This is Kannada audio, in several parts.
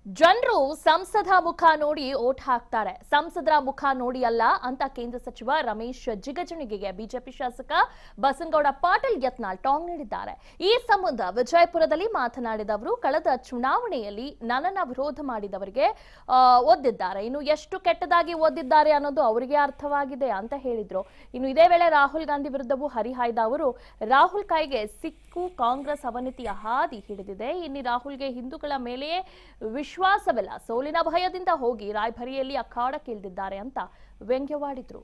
ಜನರು ಸಂಸದ ಮುಖ ನೋಡಿ ಓಟ್ ಹಾಕ್ತಾರೆ. ಸಂಸದರ ಮುಖ ನೋಡಿ ಅಲ್ಲ ಅಂತ ಕೇಂದ್ರ ಸಚಿವ ರಮೇಶ್ ಜಿಗಜಿಣಗಿಗೆ ಬಿಜೆಪಿ ಶಾಸಕ ಬಸನಗೌಡ ಪಾಟೀಲ್ ಯತ್ನಾಳ್ ಟಾಂಗ್ ನೀಡಿದ್ದಾರೆ. ಈ ಸಂಬಂಧ ವಿಜಯಪುರದಲ್ಲಿ ಮಾತನಾಡಿದ ಅವರು, ಕಳೆದ ಚುನಾವಣೆಯಲ್ಲಿ ನನ್ನನ್ನು ವಿರೋಧ ಮಾಡಿದವರಿಗೆ ಒದ್ದಿದ್ದಾರೆ. ಇನ್ನು ಎಷ್ಟು ಕೆಟ್ಟದಾಗಿ ಒದ್ದಿದ್ದಾರೆ ಅನ್ನೋದು ಅವರಿಗೆ ಅರ್ಥವಾಗಿದೆ ಅಂತ ಹೇಳಿದ್ರು. ಇನ್ನು ಇದೇ ವೇಳೆ ರಾಹುಲ್ ಗಾಂಧಿ ವಿರುದ್ಧವೂ ಹರಿಹಾಯ್ದ ಅವರು, ರಾಹುಲ್ ಕೈಗೆ ಸಿಕ್ಕು ಕಾಂಗ್ರೆಸ್ ಅವನತಿಯ ಹಾದಿ ಹಿಡಿದಿದೆ. ಇನ್ನು ರಾಹುಲ್ಗೆ ಹಿಂದೂಗಳ ಮೇಲೆಯೇ ವಿಶ್ವಾಸವಿಲ್ಲ, ಸೋಲಿನ ಭಯದಿಂದ ಹೋಗಿ ರಾಯ್ಭರಿಯಲ್ಲಿ ಅಖಾಡಕ್ಕಿಳಿದಿದ್ದಾರೆ ಅಂತ ವ್ಯಂಗ್ಯವಾಡಿದ್ರು.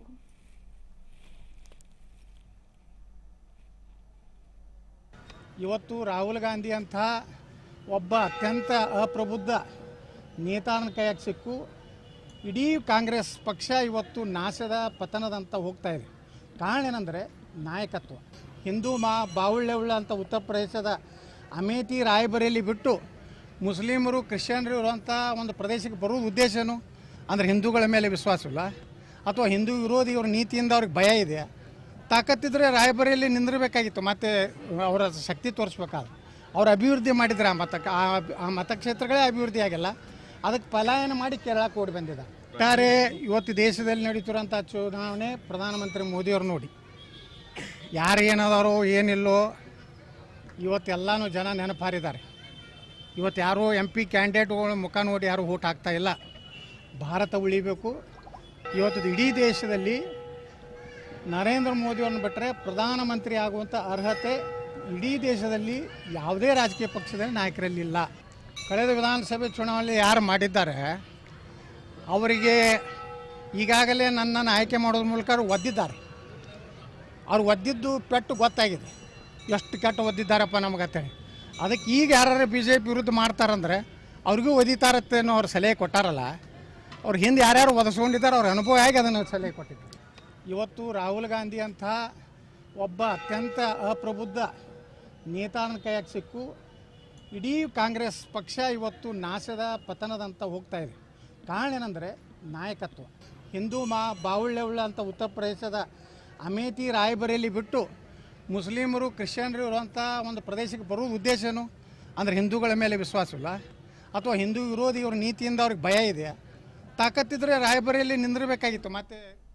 ಇವತ್ತು ರಾಹುಲ್ ಗಾಂಧಿ ಅಂತ ಒಬ್ಬ ಅತ್ಯಂತ ಅಪ್ರಬುದ್ಧ ನೇತಾರನ ಕೈಯಾಗ ಸಿಕ್ಕು ಇಡೀ ಕಾಂಗ್ರೆಸ್ ಪಕ್ಷ ಇವತ್ತು ನಾಶದ ಪತನದಂತ ಹೋಗ್ತಾ ಇದೆ. ಕಾರಣ ಏನಂದರೆ ನಾಯಕತ್ವ. ಹಿಂದೂ ಬಾವುಳ್ಳೆವುಳ್ಳ ಅಂತ ಉತ್ತರ ಪ್ರದೇಶದ ಅಮೇಥಿ ರಾಯ್ಬರೇಲಿ ಬಿಟ್ಟು ಮುಸ್ಲಿಮರು ಕ್ರಿಶ್ಚಿಯನ್ರು ಇರುವಂಥ ಒಂದು ಪ್ರದೇಶಕ್ಕೆ ಬರೋದು ಉದ್ದೇಶನು ಅಂದರೆ ಹಿಂದೂಗಳ ಮೇಲೆ ವಿಶ್ವಾಸವಿಲ್ಲ ಅಥವಾ ಹಿಂದೂ ವಿರೋಧಿ ಅವ್ರ ನೀತಿಯಿಂದ ಅವ್ರಿಗೆ ಭಯ ಇದೆ. ತಾಕತ್ತಿದ್ರೆ ರಾಯಬರೇಲಿ ನಿಂದಿರಬೇಕಾಗಿತ್ತು, ಮತ್ತು ಅವರ ಶಕ್ತಿ ತೋರಿಸ್ಬೇಕಾದ್ರೆ ಅವ್ರು ಅಭಿವೃದ್ಧಿ ಮಾಡಿದ್ರೆ ಆ ಮತಕ್ಷೇತ್ರಗಳೇ ಅಭಿವೃದ್ಧಿ ಆಗಿಲ್ಲ. ಅದಕ್ಕೆ ಪಲಾಯನ ಮಾಡಿ ಕೇರಳಕ್ಕೆ ಓಡಿ ಬಂದಿದ್ದಾರೆ. ಒಟ್ಟಾರೆ ಇವತ್ತು ದೇಶದಲ್ಲಿ ನಡೀತಿರೋಂಥ ಚುನಾವಣೆ ಪ್ರಧಾನಮಂತ್ರಿ ಮೋದಿಯವ್ರು ನೋಡಿ, ಯಾರು ಏನದಾರೋ ಏನಿಲ್ಲೋ ಇವತ್ತೆಲ್ಲನೂ ಜನ ನೆನಪಾರಿದ್ದಾರೆ. ಇವತ್ತು ಯಾರೋ MP ಕ್ಯಾಂಡಿಡೇಟ್ಗಳ ಮುಖ ನೋಡಿ ಯಾರೂ ಓಟ್ ಹಾಕ್ತಾ ಇಲ್ಲ. ಭಾರತ ಉಳಿಬೇಕು. ಇವತ್ತು ಇಡೀ ದೇಶದಲ್ಲಿ ನರೇಂದ್ರ ಮೋದಿಯವ್ರನ್ನ ಬಿಟ್ಟರೆ ಪ್ರಧಾನಮಂತ್ರಿ ಆಗುವಂಥ ಅರ್ಹತೆ ಇಡೀ ದೇಶದಲ್ಲಿ ಯಾವುದೇ ರಾಜಕೀಯ ಪಕ್ಷದಲ್ಲಿ ನಾಯಕರಲ್ಲಿ ಇಲ್ಲ. ಕಳೆದ ವಿಧಾನಸಭೆ ಚುನಾವಣೆ ಯಾರು ಮಾಡಿದ್ದಾರೆ ಅವರಿಗೆ ಈಗಾಗಲೇ ನನ್ನನ್ನು ಆಯ್ಕೆ ಮಾಡೋದ್ರ ಮೂಲಕ ಅವ್ರು ಒದ್ದಿದ್ದಾರೆ. ಅವ್ರು ಒದ್ದಿದ್ದು ಪೆಟ್ಟು ಗೊತ್ತಾಗಿದೆ, ಎಷ್ಟು ಕೆಟ್ಟ ಒದ್ದಿದ್ದಾರಪ್ಪ ನಮಗತ್ತೇಳಿ. ಅದಕ್ಕೆ ಈಗ ಯಾರು BJP ವಿರುದ್ಧ ಮಾಡ್ತಾರಂದ್ರೆ ಅವ್ರಿಗೂ ಒದಿತಾರತ್ತೇನೋ ಅವ್ರು ಸಲಹೆ ಕೊಟ್ಟಾರಲ್ಲ, ಅವ್ರು ಹಿಂದೆ ಯಾರ್ಯಾರು ಒದಸ್ಕೊಂಡಿದ್ದಾರೆ ಅವ್ರ ಅನುಭವ ಆಗಿ ಅದನ್ನು ಸಲಹೆ ಕೊಟ್ಟಿದ್ದಾರೆ. ಇವತ್ತು ರಾಹುಲ್ ಗಾಂಧಿ ಅಂತ ಒಬ್ಬ ಅತ್ಯಂತ ಅಪ್ರಬುದ್ಧ ನೇತಾರನ ಕೈಯಾಗ ಸಿಕ್ಕು ಇಡೀ ಕಾಂಗ್ರೆಸ್ ಪಕ್ಷ ಇವತ್ತು ನಾಶದ ಪತನದಂತ ಹೋಗ್ತಾ ಇದೆ. ಕಾರಣ ಏನಂದರೆ ನಾಯಕತ್ವ. ಹಿಂದೂ ಬಾವುಳ್ಳೆವುಳ್ಳ ಅಂತ ಉತ್ತರ ಪ್ರದೇಶದ ಅಮೇಥಿ ರಾಯ್ಬರೇಲಿ ಬಿಟ್ಟು ಮುಸ್ಲಿಮರು ಕ್ರಿಶ್ಚಿಯನ್ರು ಇರುವಂಥ ಒಂದು ಪ್ರದೇಶಕ್ಕೆ ಬರೋದು ಉದ್ದೇಶನು ಅಂದರೆ ಹಿಂದೂಗಳ ಮೇಲೆ ವಿಶ್ವಾಸವಿಲ್ಲ ಅಥವಾ ಹಿಂದೂ ವಿರೋಧಿ ಅವ್ರ ನೀತಿಯಿಂದ ಅವ್ರಿಗೆ ಭಯ ಇದೆ. ತಾಕತ್ತಿದ್ರೆ ರಾಯ್ಬರೇಲಿ ನಿಂದಿರಬೇಕಾಗಿತ್ತು, ಮತ್ತು